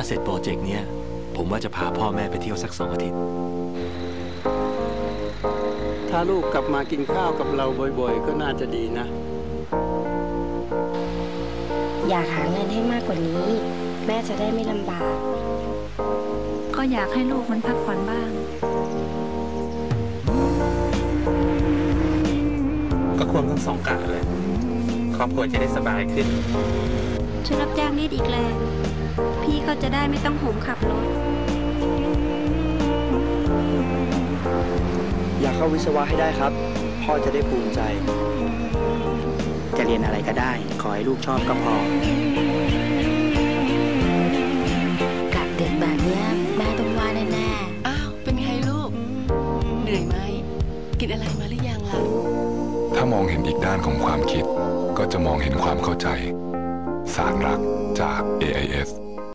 เสร็จโปรเจกต์เนี้ยผมว่าจะพาพ่อแม่ไปเที่ยวสัก2 อาทิตย์ถ้าลูกกลับมากินข้าวกับเราบ่อยๆก็น่าจะดีนะอยากหาเงินให้มากกว่านี้แม่จะได้ไม่ลำบากก็อยากให้ลูกมันพักผ่อนบ้างก็ควรทั้ง2 กะเลยครอบครัวจะได้สบายขึ้นช่วยรับจ้างนิดอีกแรงพี่เขาจะได้ไม่ต้องโหมขับรถอยากเข้าวิศวะให้ได้ครับพ่อจะได้ภูมิใจจะเรียนอะไรก็ได้ขอให้ลูกชอบก็พอกะดึกแบบนี้แม่ต้องว่าแน่ๆอ้าวเป็นไงลูกเหนื่อยไหมกินอะไรมาหรือยังล่ะถ้ามองเห็นอีกด้านของความคิดก็จะมองเห็นความเข้าใจสารรักจาก AIS